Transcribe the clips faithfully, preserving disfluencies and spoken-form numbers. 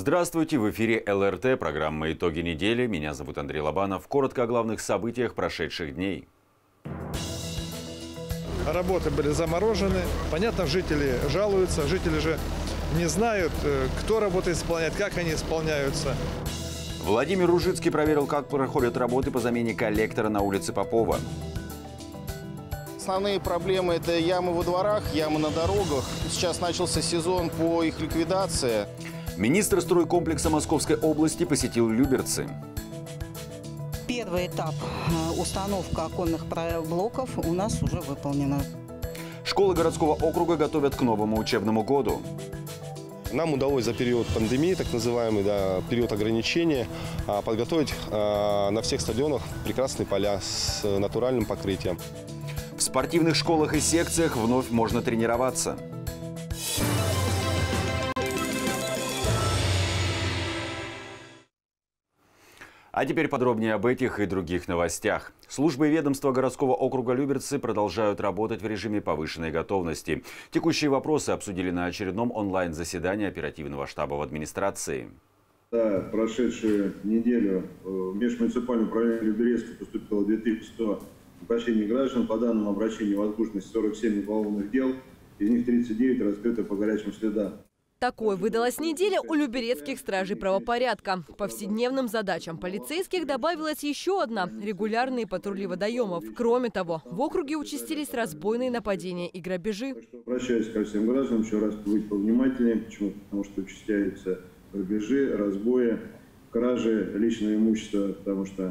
Здравствуйте! В эфире эл эр тэ, программа «Итоги недели». Меня зовут Андрей Лобанов. Коротко о главных событиях прошедших дней. Работы были заморожены. Понятно, жители жалуются. Жители же не знают, кто работы исполняет, как они исполняются. Владимир Ружицкий проверил, как проходят работы по замене коллектора на улице Попова. Основные проблемы – это ямы во дворах, ямы на дорогах. Сейчас начался сезон по их ликвидации. Министр стройкомплекса Московской области посетил Люберцы. Первый этап установка оконных блоков у нас уже выполнена. Школы городского округа готовят к новому учебному году. Нам удалось за период пандемии, так называемый, да, период ограничения, подготовить на всех стадионах прекрасные поля с натуральным покрытием. В спортивных школах и секциях вновь можно тренироваться. А теперь подробнее об этих и других новостях. Службы и ведомства городского округа Люберцы продолжают работать в режиме повышенной готовности. Текущие вопросы обсудили на очередном онлайн-заседании оперативного штаба в администрации. За прошедшую неделю в межмуниципальное управление Люберецка поступило две тысячи сто обращений граждан. По данному обращению возбуждено сорок семь уголовных дел, из них тридцать девять раскрыто по горячим следам. Такой выдалась неделя у люберецких стражей правопорядка. К повседневным задачам полицейских добавилась еще одна – регулярные патрули водоемов. Кроме того, в округе участились разбойные нападения и грабежи. Обращаюсь ко всем гражданам еще раз быть повнимательнее. Почему? Потому что участяются грабежи, разбои, кражи личного имущества, потому что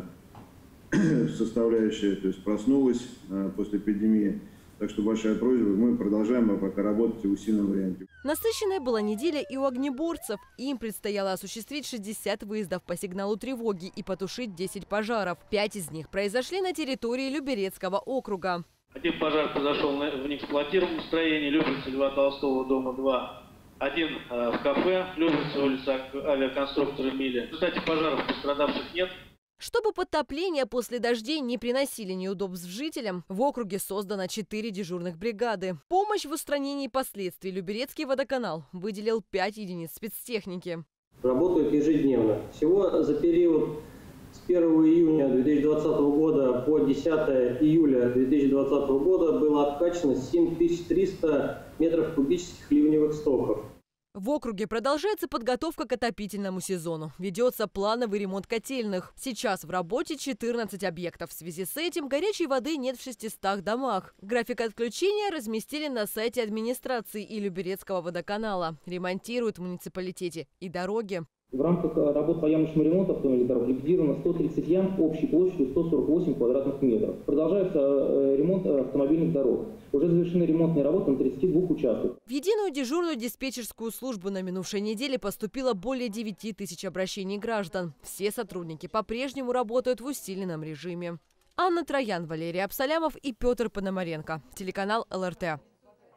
составляющая, то есть проснулась после эпидемии. Так что большая просьба, мы продолжаем пока работать в усиленном варианте. Насыщенная была неделя и у огнеборцев. Им предстояло осуществить шестьдесят выездов по сигналу тревоги и потушить десять пожаров. Пять из них произошли на территории Люберецкого округа. Один пожар произошел в неэксплуатируемом строении Люберцы, Льва Толстого, дома два. Один э, в кафе Люберцы, улица авиаконструктора Мили. Кстати, пожаров пострадавших нет. Чтобы подтопления после дождей не приносили неудобств жителям, в округе создано четыре дежурных бригады. Помощь в устранении последствий Люберецкий водоканал выделил пять единиц спецтехники. Работают ежедневно. Всего за период с первого июня две тысячи двадцатого года по десятое июля две тысячи двадцатого года было откачано семь тысяч триста метров кубических ливневых стоков. В округе продолжается подготовка к отопительному сезону. Ведется плановый ремонт котельных. Сейчас в работе четырнадцать объектов. В связи с этим горячей воды нет в шестистах домах. График отключения разместили на сайте администрации и Люберецкого водоканала. Ремонтируют в муниципалитете и дороги. В рамках работ по ямочному ремонту автомобильных дорог ликвидировано сто тридцать ям общей площадью сто сорок восемь квадратных метров. Продолжается ремонт автомобильных дорог. Уже завершены ремонтные работы на тридцати двух участках. В единую дежурную диспетчерскую службу на минувшей неделе поступило более девяти тысяч обращений граждан. Все сотрудники по-прежнему работают в усиленном режиме. Анна Троян, Валерий Абсалямов и Петр Пономаренко. Телеканал эл эр тэ.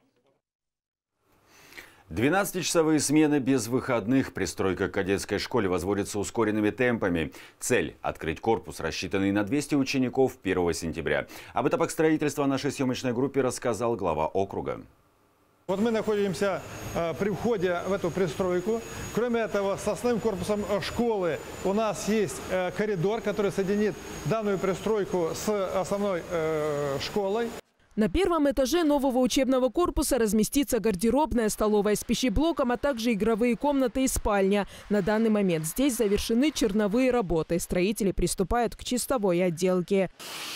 двенадцатичасовые смены без выходных. Пристройка к кадетской школе возводится ускоренными темпами. Цель – открыть корпус, рассчитанный на двести учеников первого сентября. Об этапах строительства нашей съемочной группе рассказал глава округа. Вот мы находимся э, при входе в эту пристройку. Кроме этого, с основным корпусом школы у нас есть э, коридор, который соединит данную пристройку с основной э, школой. На первом этаже нового учебного корпуса разместится гардеробная, столовая с пищеблоком, а также игровые комнаты и спальня. На данный момент здесь завершены черновые работы. Строители приступают к чистовой отделке.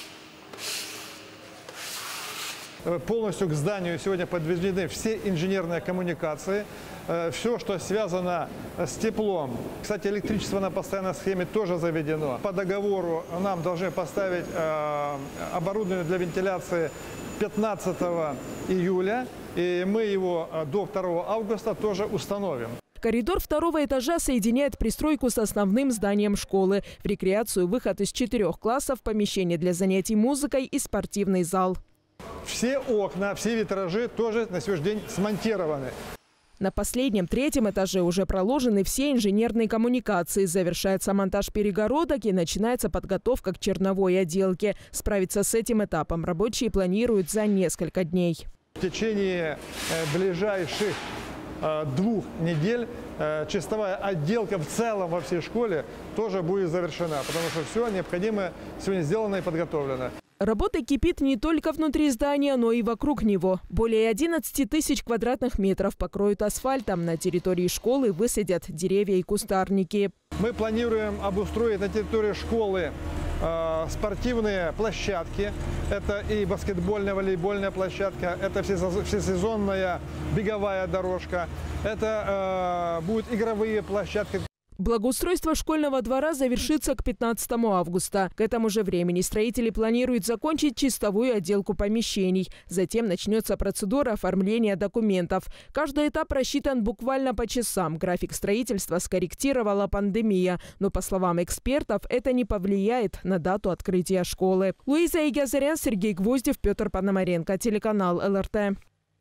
Полностью к зданию сегодня подведены все инженерные коммуникации. Все, что связано с теплом. Кстати, электричество на постоянной схеме тоже заведено. По договору нам должны поставить оборудование для вентиляции пятнадцатого июля. И мы его до второго августа тоже установим. Коридор второго этажа соединяет пристройку с основным зданием школы. В рекреацию выход из четырех классов, помещение для занятий музыкой и спортивный зал. Все окна, все витражи тоже на сегодняшний день смонтированы. На последнем, третьем этаже уже проложены все инженерные коммуникации. Завершается монтаж перегородок и начинается подготовка к черновой отделке. Справиться с этим этапом рабочие планируют за несколько дней. В течение ближайших двух недель чистовая отделка в целом во всей школе тоже будет завершена, потому что все необходимое сегодня сделано и подготовлено. Работа кипит не только внутри здания, но и вокруг него. Более одиннадцати тысяч квадратных метров покроют асфальтом. На территории школы высадят деревья и кустарники. Мы планируем обустроить на территории школы э, спортивные площадки. Это и баскетбольная, волейбольная площадка, это всесезонная беговая дорожка, это э, будут игровые площадки. Благоустройство школьного двора завершится к пятнадцатому августа. К этому же времени строители планируют закончить чистовую отделку помещений. Затем начнется процедура оформления документов. Каждый этап рассчитан буквально по часам. График строительства скорректировала пандемия. Но, по словам экспертов, это не повлияет на дату открытия школы. Луиза Игазарян, Сергей Гвоздев, Петр Пономаренко, телеканал эл эр тэ.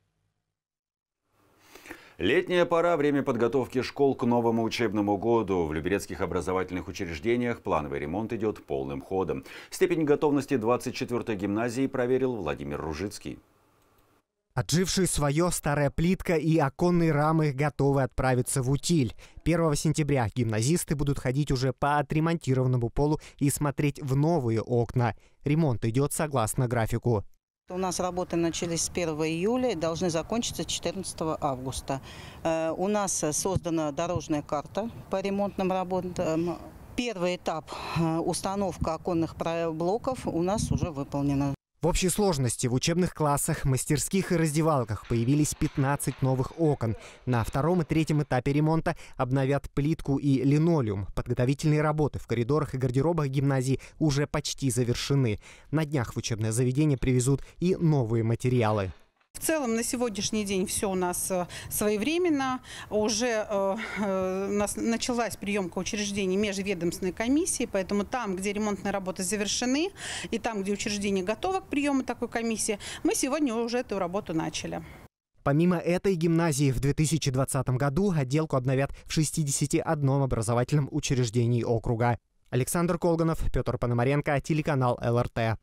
Летняя пора – время подготовки школ к новому учебному году. В люберецких образовательных учреждениях плановый ремонт идет полным ходом. Степень готовности двадцать четвёртой гимназии проверил Владимир Ружицкий. Отжившие свое, старая плитка и оконные рамы готовы отправиться в утиль. первого сентября гимназисты будут ходить уже по отремонтированному полу и смотреть в новые окна. Ремонт идет согласно графику. У нас работы начались с первого июля и должны закончиться четырнадцатого августа. У нас создана дорожная карта по ремонтным работам. Первый этап установка оконных блоков у нас уже выполнена. В общей сложности в учебных классах, мастерских и раздевалках появились пятнадцать новых окон. На втором и третьем этапе ремонта обновят плитку и линолеум. Подготовительные работы в коридорах и гардеробах гимназии уже почти завершены. На днях в учебное заведение привезут и новые материалы. В целом на сегодняшний день все у нас своевременно. Уже э, э, у нас началась приемка учреждений межведомственной комиссии, поэтому там, где ремонтные работы завершены, и там, где учреждение готово к приему такой комиссии, мы сегодня уже эту работу начали. Помимо этой гимназии в две тысячи двадцатом году отделку обновят в шестидесяти одном образовательном учреждении округа. Александр Колганов, Петр Пономаренко, телеканал эл эр тэ.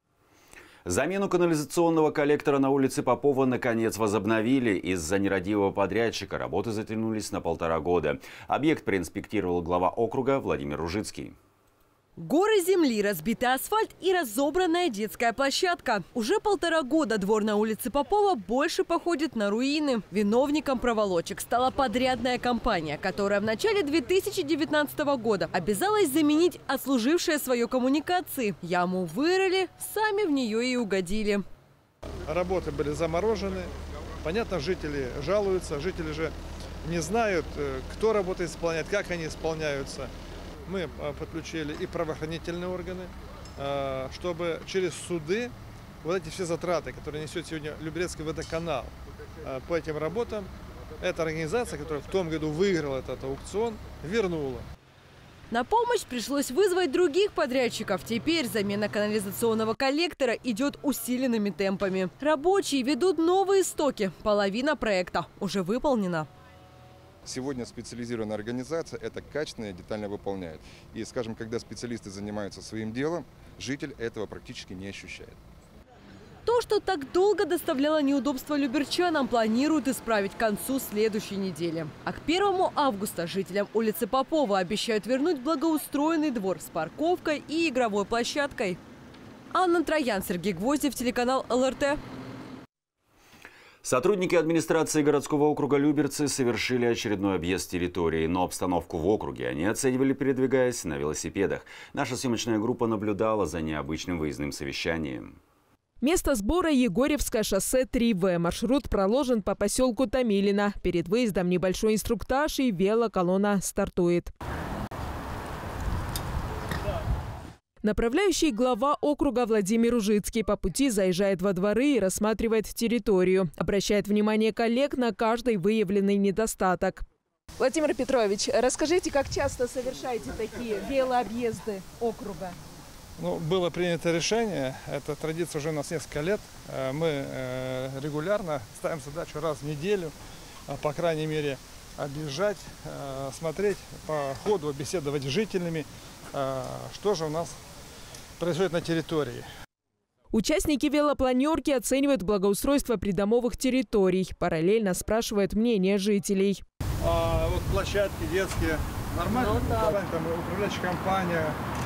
Замену канализационного коллектора на улице Попова наконец возобновили. Из-за нерадивого подрядчика работы затянулись на полтора года. Объект проинспектировал глава округа Владимир Ружицкий. Горы земли, разбитый асфальт и разобранная детская площадка. Уже полтора года двор на улице Попова больше походит на руины. Виновником проволочек стала подрядная компания, которая в начале две тысячи девятнадцатого года обязалась заменить отслужившие свое коммуникации. Яму вырыли, сами в нее и угодили. Работы были заморожены. Понятно, жители жалуются. Жители же не знают, кто работы исполняет, как они исполняются. Мы подключили и правоохранительные органы, чтобы через суды вот эти все затраты, которые несет сегодня Люберецкий водоканал по этим работам, эта организация, которая в том году выиграла этот аукцион, вернула. На помощь пришлось вызвать других подрядчиков. Теперь замена канализационного коллектора идет усиленными темпами. Рабочие ведут новые стоки. Половина проекта уже выполнена. Сегодня специализированная организация это качественно и детально выполняет. И, скажем, когда специалисты занимаются своим делом, житель этого практически не ощущает. То, что так долго доставляло неудобства люберчанам, планируют исправить к концу следующей недели. А к первому августа жителям улицы Попова обещают вернуть благоустроенный двор с парковкой и игровой площадкой. Анна Троян, Сергей Гвоздев, телеканал эл эр тэ. Сотрудники администрации городского округа Люберцы совершили очередной объезд территории, но обстановку в округе они оценивали, передвигаясь на велосипедах. Наша съемочная группа наблюдала за необычным выездным совещанием. Место сбора – Егорьевское шоссе три вэ. Маршрут проложен по поселку Томилино. Перед выездом небольшой инструктаж и велоколонна стартует. Направляющий глава округа Владимир Ружицкий по пути заезжает во дворы и рассматривает территорию. Обращает внимание коллег на каждый выявленный недостаток. Владимир Петрович, расскажите, как часто совершаете такие велообъезды округа? Ну, было принято решение, эта традиция уже у нас несколько лет. Мы регулярно ставим задачу раз в неделю, по крайней мере, объезжать, смотреть по ходу, беседовать с жителями, что же у нас происходит на территории. Участники велопланерки оценивают благоустройство придомовых территорий. Параллельно спрашивают мнение жителей. А вот площадки детские нормально? Ну, да. Там управляющая компания,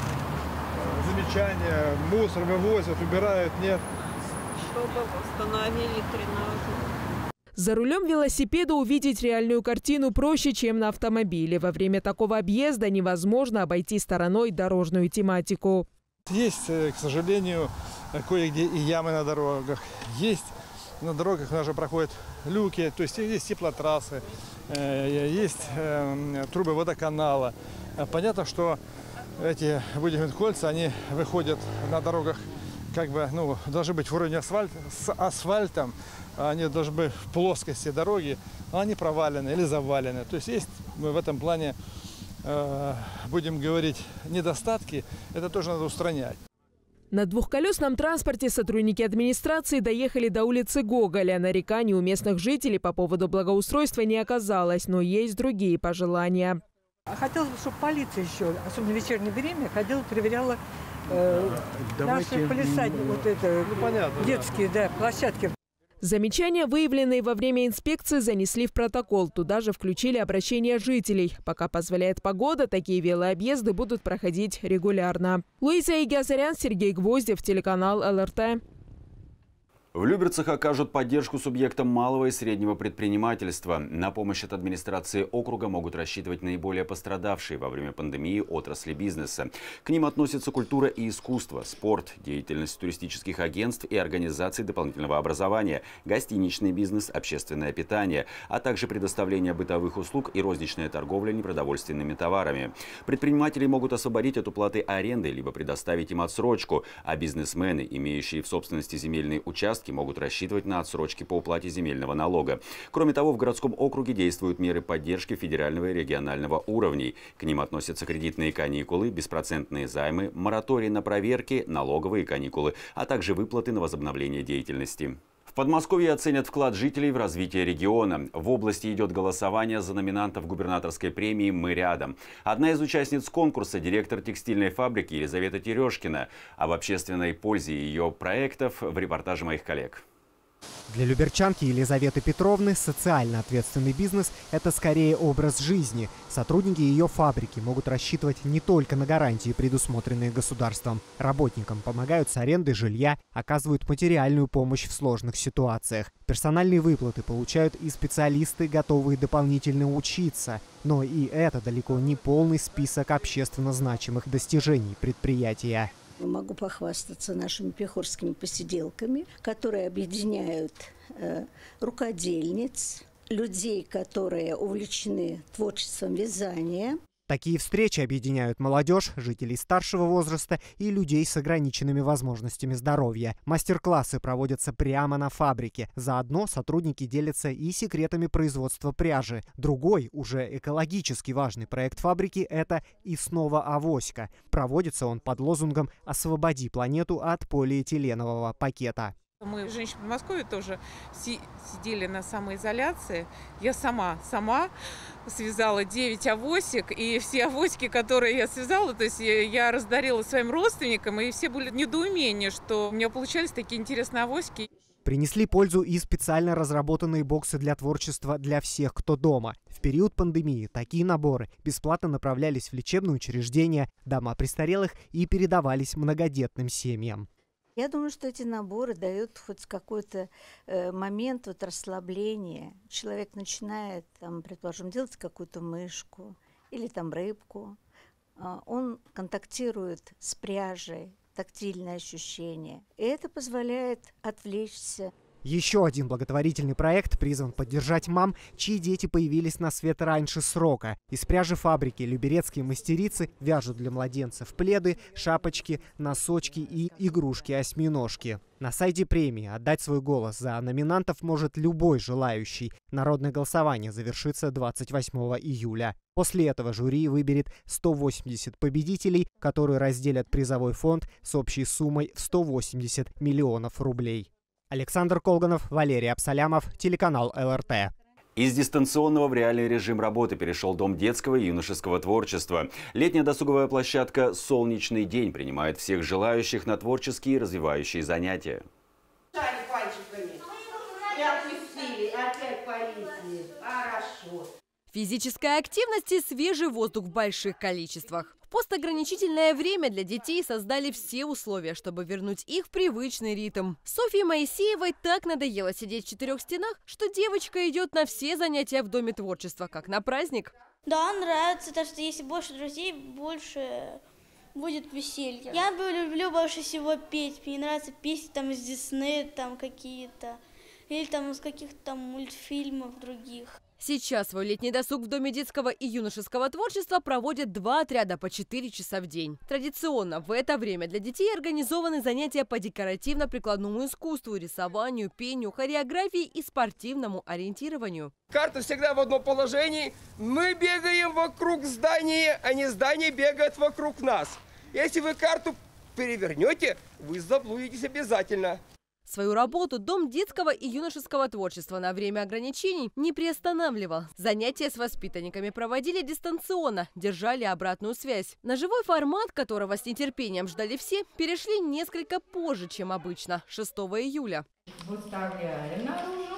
замечания, мусор вывозят, убирают, нет? Чтобы восстановили тренажер. За рулем велосипеда увидеть реальную картину проще, чем на автомобиле. Во время такого объезда невозможно обойти стороной дорожную тематику. Есть, к сожалению, кое-где и ямы на дорогах. Есть на дорогах у нас же проходят люки, то есть есть теплотрассы, есть трубы водоканала. Понятно, что эти выдвинутые кольца, они выходят на дорогах, как бы, ну, должны быть в уровне асфальта, с асфальтом, они должны быть в плоскости дороги, но они провалены или завалены. То есть есть в этом плане, э, будем говорить, недостатки, это тоже надо устранять. На двухколесном транспорте сотрудники администрации доехали до улицы Гоголя. Нареканий у местных жителей по поводу благоустройства не оказалось, но есть другие пожелания. Хотелось бы, чтобы полиция еще, особенно в вечернее время, ходила, проверяла э, наши палисадники, вот это, ну, понятно, детские, да. Да, площадки. Замечания, выявленные во время инспекции, занесли в протокол. Туда же включили обращения жителей. Пока позволяет погода, такие велообъезды будут проходить регулярно. Луиза Игиазарян, Сергей Гвоздев, телеканал эл эр тэ. В Люберцах окажут поддержку субъектам малого и среднего предпринимательства. На помощь от администрации округа могут рассчитывать наиболее пострадавшие во время пандемии отрасли бизнеса. К ним относятся культура и искусство, спорт, деятельность туристических агентств и организаций дополнительного образования, гостиничный бизнес, общественное питание, а также предоставление бытовых услуг и розничная торговля непродовольственными товарами. Предприниматели могут освободить от уплаты аренды, либо предоставить им отсрочку, а бизнесмены, имеющие в собственности земельные участки, могут рассчитывать на отсрочки по уплате земельного налога. Кроме того, в городском округе действуют меры поддержки федерального и регионального уровней. К ним относятся кредитные каникулы, беспроцентные займы, мораторий на проверки, налоговые каникулы, а также выплаты на возобновление деятельности. В Подмосковье оценят вклад жителей в развитие региона. В области идет голосование за номинантов губернаторской премии «Мы рядом». Одна из участниц конкурса – директор текстильной фабрики Елизавета Терешкина. Об общественной пользе ее проектов в репортаже моих коллег. Для люберчанки Елизаветы Петровны социально ответственный бизнес – это скорее образ жизни. Сотрудники ее фабрики могут рассчитывать не только на гарантии, предусмотренные государством. Работникам помогают с арендой жилья, оказывают материальную помощь в сложных ситуациях. Персональные выплаты получают и специалисты, готовые дополнительно учиться. Но и это далеко не полный список общественно значимых достижений предприятия. Могу похвастаться нашими пехорскими посиделками, которые объединяют э, рукодельниц, людей, которые увлечены творчеством вязания. Такие встречи объединяют молодежь, жителей старшего возраста и людей с ограниченными возможностями здоровья. Мастер-классы проводятся прямо на фабрике. Заодно сотрудники делятся и секретами производства пряжи. Другой, уже экологически важный проект фабрики – это «И снова авоська». Проводится он под лозунгом «Освободи планету от полиэтиленового пакета». Мы, женщины в Подмосковье, тоже си сидели на самоизоляции. Я сама, сама связала девять авосик, и все авоськи, которые я связала, то есть я раздарила своим родственникам, и все были в недоумении, что у меня получались такие интересные авоськи. Принесли пользу и специально разработанные боксы для творчества для всех, кто дома. В период пандемии такие наборы бесплатно направлялись в лечебные учреждения, дома престарелых и передавались многодетным семьям. Я думаю, что эти наборы дают хоть какой-то э, момент вот, расслабления. Человек начинает, там, предположим, делать какую-то мышку или там рыбку. Э, он контактирует с пряжей, тактильное ощущение. И это позволяет отвлечься. Еще один благотворительный проект призван поддержать мам, чьи дети появились на свет раньше срока. Из пряжи фабрики люберецкие мастерицы вяжут для младенцев пледы, шапочки, носочки и игрушки-осьминожки. На сайте премии отдать свой голос за номинантов может любой желающий. Народное голосование завершится двадцать восьмого июля. После этого жюри выберет сто восемьдесят победителей, которые разделят призовой фонд с общей суммой в сто восемьдесят миллионов рублей. Александр Колганов, Валерий Абсалямов, телеканал эл эр тэ. Из дистанционного в реальный режим работы перешел Дом детского и юношеского творчества. Летняя досуговая площадка «Солнечный день» принимает всех желающих на творческие и развивающие занятия. Физическая активность и свежий воздух в больших количествах. В постограничительное время для детей создали все условия, чтобы вернуть их в привычный ритм. Софье Моисеевой так надоело сидеть в четырех стенах, что девочка идет на все занятия в Доме творчества, как на праздник. Да, нравится, потому что если больше друзей, больше будет веселья. Я люблю больше всего петь. Мне нравятся песни там из Диснея, там какие-то, или там из каких-то там мультфильмов других. Сейчас свой летний досуг в Доме детского и юношеского творчества проводят два отряда по четыре часа в день. Традиционно в это время для детей организованы занятия по декоративно-прикладному искусству, рисованию, пению, хореографии и спортивному ориентированию. Карта всегда в одном положении. Мы бегаем вокруг здания, а не здание бегает вокруг нас. Если вы карту перевернете, вы заблудитесь обязательно. Свою работу Дом детского и юношеского творчества на время ограничений не приостанавливал. Занятия с воспитанниками проводили дистанционно, держали обратную связь. На живой формат, которого с нетерпением ждали все, перешли несколько позже, чем обычно, шестого июля. Выставляем наружу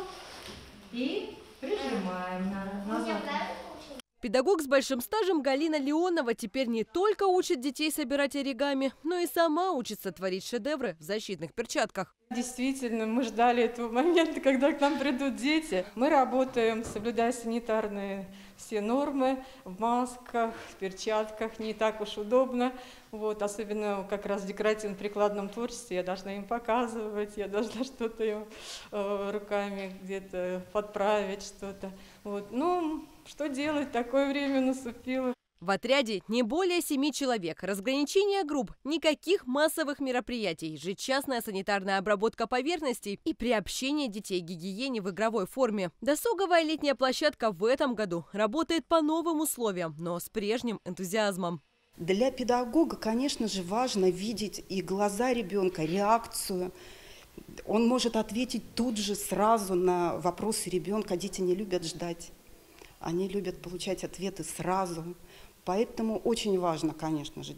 и прижимаем назад. Педагог с большим стажем Галина Леонова теперь не только учит детей собирать оригами, но и сама учится творить шедевры в защитных перчатках. Действительно, мы ждали этого момента, когда к нам придут дети. Мы работаем, соблюдая санитарные все нормы, в масках, в перчатках, не так уж удобно. Вот, особенно как раз в декоративно-прикладном творчестве я должна им показывать, я должна что-то им э, руками где-то подправить, что-то. Вот. Ну, что делать, такое время наступило. В отряде не более семи человек. Разграничение групп, никаких массовых мероприятий, ежечасная санитарная обработка поверхностей и приобщение детей к гигиене в игровой форме. Досуговая летняя площадка в этом году работает по новым условиям, но с прежним энтузиазмом. Для педагога, конечно же, важно видеть и глаза ребенка, реакцию. Он может ответить тут же, сразу на вопросы ребенка. Дети не любят ждать, они любят получать ответы сразу. Поэтому очень важно, конечно же,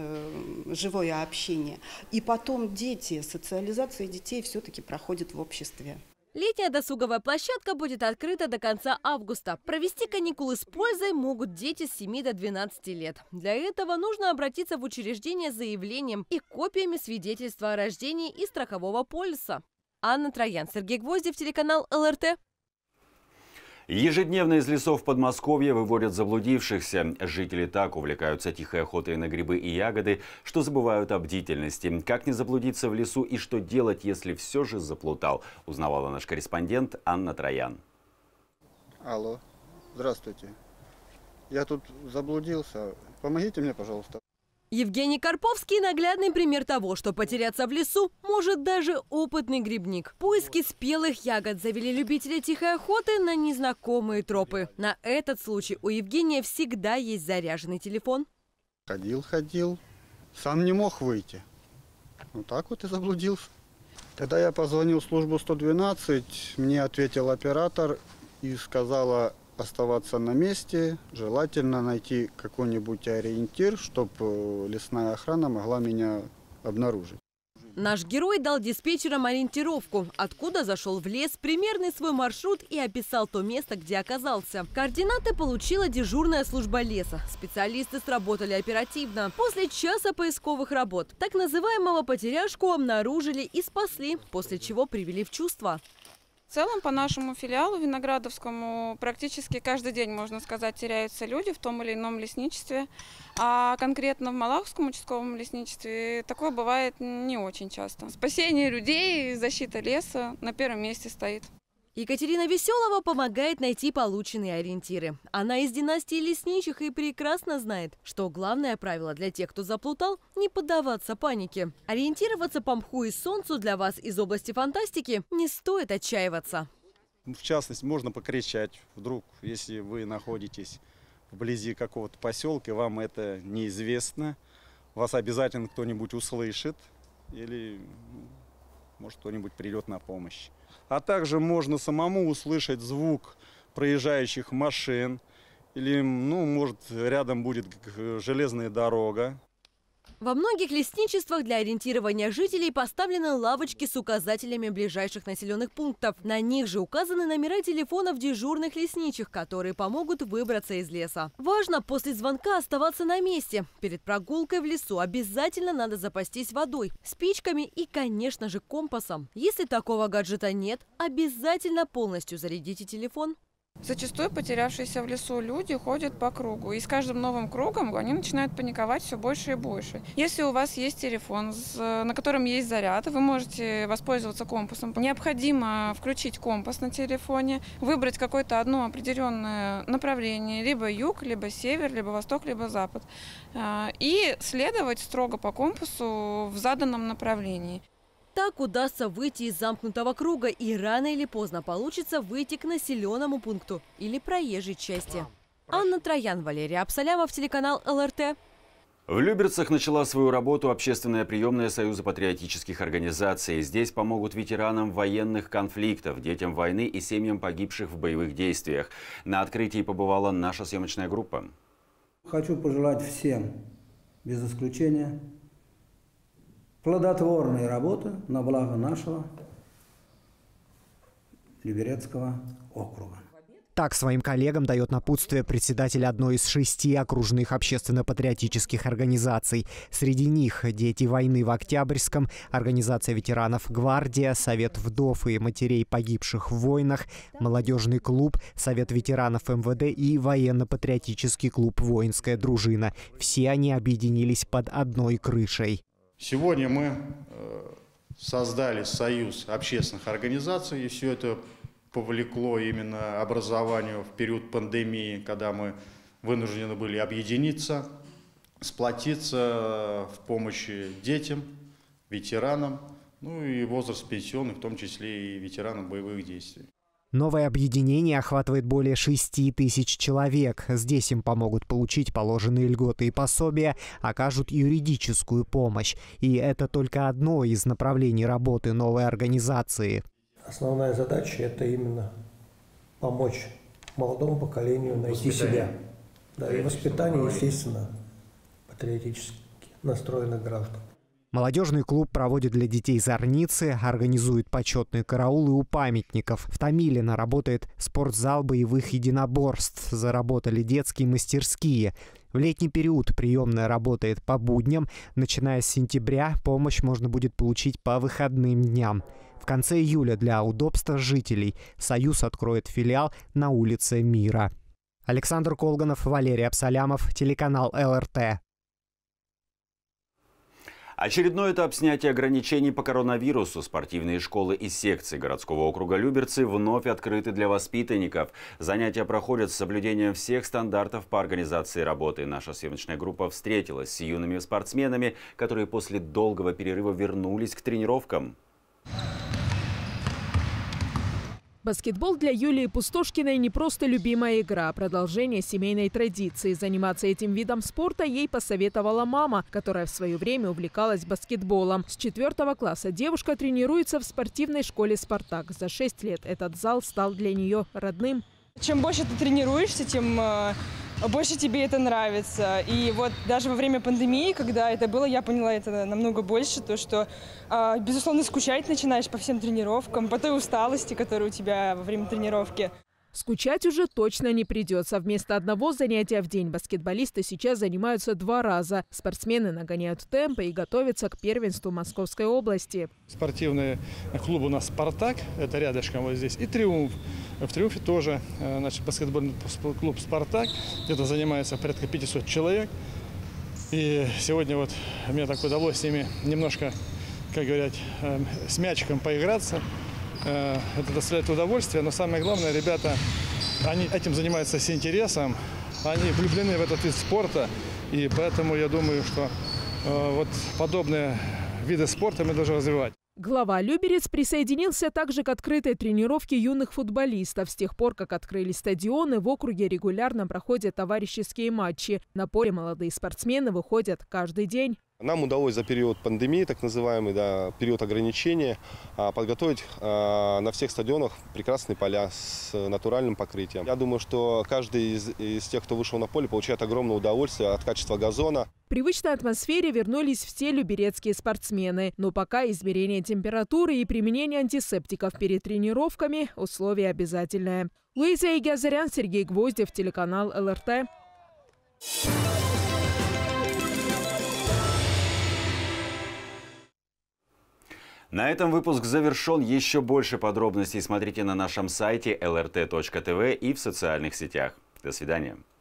живое общение. И потом дети, социализация детей все-таки проходит в обществе. Летняя досуговая площадка будет открыта до конца августа. Провести каникулы с пользой могут дети с семи до двенадцати лет. Для этого нужно обратиться в учреждение с заявлением и копиями свидетельства о рождении и страхового полиса. Анна Троян, Сергей Гвоздев, телеканал эл эр тэ. Ежедневно из лесов Подмосковья выводят заблудившихся. Жители так увлекаются тихой охотой на грибы и ягоды, что забывают о бдительности. Как не заблудиться в лесу и что делать, если все же заплутал, узнавала наш корреспондент Анна Троян. Алло, здравствуйте. Я тут заблудился. Помогите мне, пожалуйста. Евгений Карповский – наглядный пример того, что потеряться в лесу может даже опытный грибник. Поиски спелых ягод завели любителей тихой охоты на незнакомые тропы. На этот случай у Евгения всегда есть заряженный телефон. Ходил, ходил, сам не мог выйти. Вот так вот и заблудился. Когда я позвонил в службу сто двенадцать, мне ответил оператор и сказала оставаться на месте, желательно найти какой-нибудь ориентир, чтобы лесная охрана могла меня обнаружить. Наш герой дал диспетчерам ориентировку, откуда зашел в лес, примерный свой маршрут и описал то место, где оказался. Координаты получила дежурная служба леса. Специалисты сработали оперативно. После часа поисковых работ так называемого потеряшку обнаружили и спасли, после чего привели в чувство. В целом, по нашему филиалу Виноградовскому практически каждый день, можно сказать, теряются люди в том или ином лесничестве. А конкретно в Малаховском участковом лесничестве такое бывает не очень часто. Спасение людей, защита леса на первом месте стоит. Екатерина Веселова помогает найти полученные ориентиры. Она из династии лесничих и прекрасно знает, что главное правило для тех, кто заплутал – не поддаваться панике. Ориентироваться по мху и солнцу для вас из области фантастики не стоит отчаиваться. В частности, можно покричать, вдруг, если вы находитесь вблизи какого-то поселка, и вам это неизвестно, вас обязательно кто-нибудь услышит или, может, кто-нибудь придет на помощь. А также можно самому услышать звук проезжающих машин, или, ну, может, рядом будет железная дорога. Во многих лесничествах для ориентирования жителей поставлены лавочки с указателями ближайших населенных пунктов. На них же указаны номера телефонов дежурных лесничих, которые помогут выбраться из леса. Важно после звонка оставаться на месте. Перед прогулкой в лесу обязательно надо запастись водой, спичками и, конечно же, компасом. Если такого гаджета нет, обязательно полностью зарядите телефон. Зачастую потерявшиеся в лесу люди ходят по кругу, и с каждым новым кругом они начинают паниковать все больше и больше. Если у вас есть телефон, на котором есть заряд, вы можете воспользоваться компасом. Необходимо включить компас на телефоне, выбрать какое-то одно определенное направление, либо юг, либо север, либо восток, либо запад, и следовать строго по компасу в заданном направлении. Так удастся выйти из замкнутого круга, и рано или поздно получится выйти к населенному пункту или проезжей части. Анна Троян, Валерий Абсалямов, телеканал эл эр тэ. В Люберцах начала свою работу общественная приемная Союза патриотических организаций. Здесь помогут ветеранам военных конфликтов, детям войны и семьям погибших в боевых действиях. На открытии побывала наша съемочная группа. Хочу пожелать всем, без исключения, плодотворной работы на благо нашего Люберецкого округа. Так своим коллегам дает напутствие председатель одной из шести окружных общественно-патриотических организаций. Среди них «Дети войны в Октябрьском», Организация ветеранов «Гвардия», Совет вдов и матерей погибших в войнах, Молодежный клуб, Совет ветеранов эм вэ дэ и Военно-патриотический клуб «Воинская дружина». Все они объединились под одной крышей. Сегодня мы создали союз общественных организаций, и все это повлекло именно образованию в период пандемии, когда мы вынуждены были объединиться, сплотиться в помощи детям, ветеранам, ну и возраст пенсионных, в том числе и ветеранам боевых действий. Новое объединение охватывает более шести тысяч человек. Здесь им помогут получить положенные льготы и пособия, окажут юридическую помощь. И это только одно из направлений работы новой организации. Основная задача – это именно помочь молодому поколению найти себя. Да, и воспитание, естественно, патриотически настроенных граждан. Молодежный клуб проводит для детей зорницы, организует почетные караулы у памятников. В Томилино работает спортзал боевых единоборств. Заработали детские мастерские. В летний период приемная работает по будням. Начиная с сентября помощь можно будет получить по выходным дням. В конце июля для удобства жителей Союз откроет филиал на улице Мира. Александр Колганов, Валерий Абсалямов, телеканал эл эр тэ. Очередной этап снятия ограничений по коронавирусу. Спортивные школы и секции городского округа Люберцы вновь открыты для воспитанников. Занятия проходят с соблюдением всех стандартов по организации работы. Наша съемочная группа встретилась с юными спортсменами, которые после долгого перерыва вернулись к тренировкам. Баскетбол для Юлии Пустошкиной не просто любимая игра, а продолжение семейной традиции. Заниматься этим видом спорта ей посоветовала мама, которая в свое время увлекалась баскетболом. С четвертого класса девушка тренируется в спортивной школе «Спартак». За шесть лет этот зал стал для нее родным. Чем больше ты тренируешься, тем больше тебе это нравится. И вот даже во время пандемии, когда это было, я поняла это намного больше. То, что, безусловно, скучать начинаешь по всем тренировкам, по той усталости, которая у тебя во время тренировки. Скучать уже точно не придется. Вместо одного занятия в день баскетболисты сейчас занимаются два раза. Спортсмены нагоняют темпы и готовятся к первенству Московской области. Спортивный клуб у нас «Спартак», это рядышком вот здесь, и «Триумф». В «Триумфе» тоже наш баскетбольный клуб «Спартак». Где-то занимается порядка пятисот человек. И сегодня вот мне так удалось с ними немножко, как говорят, с мячиком поиграться. Это доставляет удовольствие, но самое главное, ребята, они этим занимаются с интересом, они влюблены в этот вид спорта, и поэтому я думаю, что э, вот подобные виды спорта мы должны развивать. Глава Люберец присоединился также к открытой тренировке юных футболистов. С тех пор, как открыли стадионы, в округе регулярно проходят товарищеские матчи. На поле молодые спортсмены выходят каждый день. Нам удалось за период пандемии, так называемый, да, период ограничения, подготовить на всех стадионах прекрасные поля с натуральным покрытием. Я думаю, что каждый из, из тех, кто вышел на поле, получает огромное удовольствие от качества газона. В привычной атмосфере вернулись все люберецкие спортсмены. Но пока измерение температуры и применение антисептиков перед тренировками – условие обязательное. Луиза Игазарян, Сергей Гвоздев, телеканал эл эр тэ. На этом выпуск завершен. Еще больше подробностей смотрите на нашем сайте эл эр тэ точка тэ вэ и в социальных сетях. До свидания.